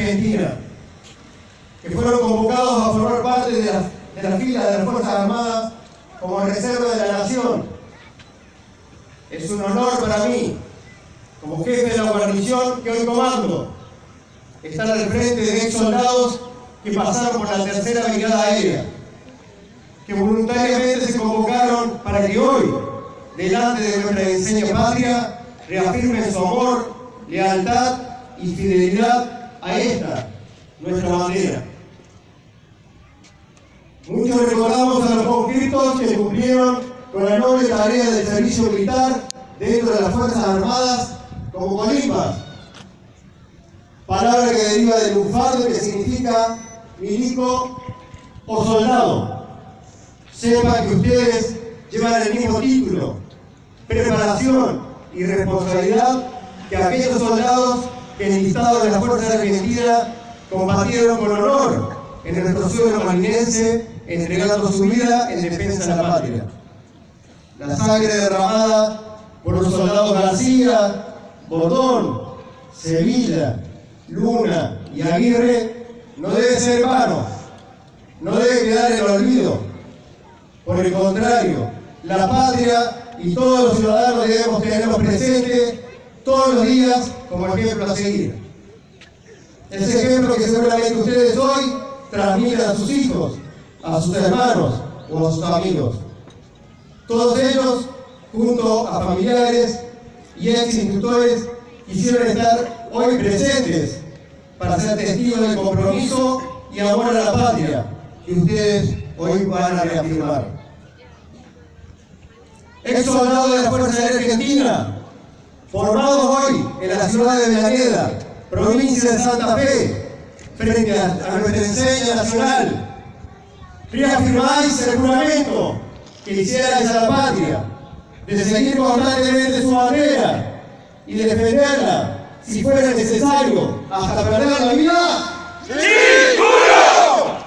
Argentina, que fueron convocados a formar parte de la fila de las Fuerzas Armadas como reserva de la Nación. Es un honor para mí, como jefe de la guarnición que hoy comando, estar al frente de ex soldados que pasaron por la Tercera Brigada Aérea, que voluntariamente se convocaron para que hoy, delante de nuestra enseña patria, reafirmen su amor, lealtad y fidelidad a esta, nuestra bandera. Muchos recordamos a los conscriptos que cumplieron con la noble tarea del servicio militar dentro de las Fuerzas Armadas como colimbas, palabra que deriva del lunfardo que significa milico o soldado. Sepan que ustedes llevan el mismo título, preparación y responsabilidad que aquellos soldados que enlistados en las Fuerzas Argentinas combatieron con honor en nuestro suelo malvinense, entregando su vida en defensa de la patria. La sangre derramada por los soldados García, Botón, Sevilla, Luna y Aguirre no debe ser vano, no debe quedar en el olvido. Por el contrario, la patria y todos los ciudadanos debemos tenerlos presentes todos los días como ejemplo a seguir. Ese ejemplo que seguramente ustedes hoy transmiten a sus hijos, a sus hermanos o a sus amigos. Todos ellos, junto a familiares y ex instructores, quisieron estar hoy presentes para ser testigos del compromiso y amor a la patria que ustedes hoy van a reafirmar. Ex soldados de la Fuerza Aérea Argentina, formados hoy en la ciudad de Avellaneda, provincia de Santa Fe, frente a nuestra enseña nacional, reafirmáis el juramento que hicierais a la patria, de seguir constantemente su bandera y de defenderla, si fuera necesario, hasta perder la vida. ¡Sí, juro!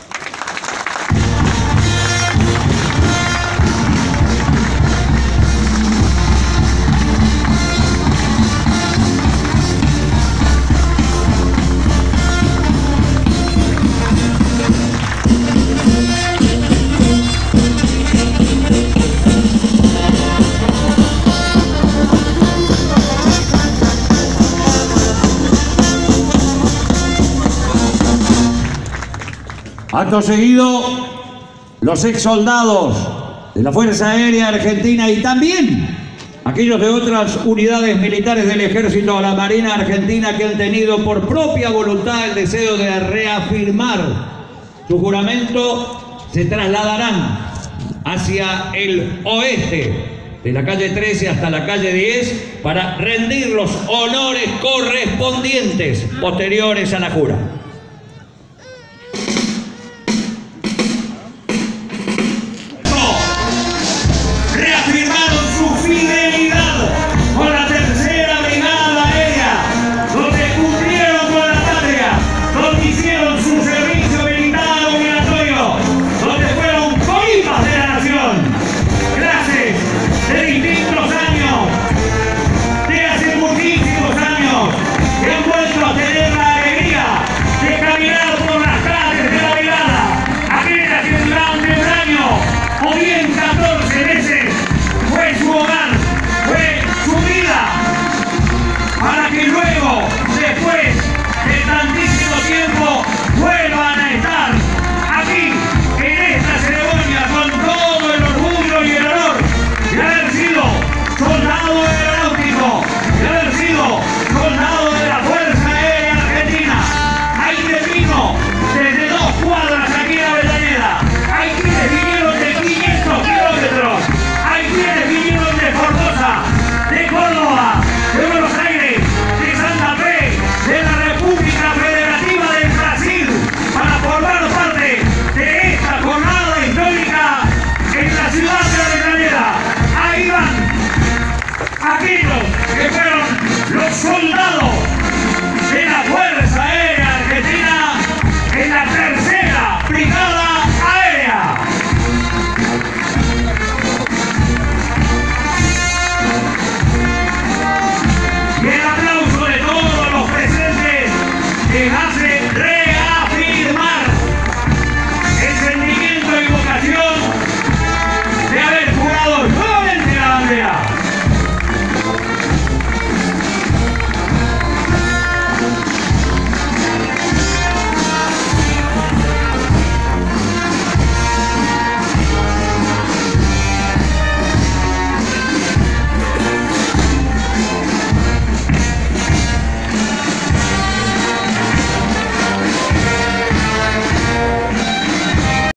Acto seguido, los ex soldados de la Fuerza Aérea Argentina y también aquellos de otras unidades militares del Ejército o la Marina Argentina que han tenido por propia voluntad el deseo de reafirmar su juramento, se trasladarán hacia el oeste de la calle 13 hasta la calle 10 para rendir los honores correspondientes posteriores a la jura. Que han vuelto a tener la alegría que nace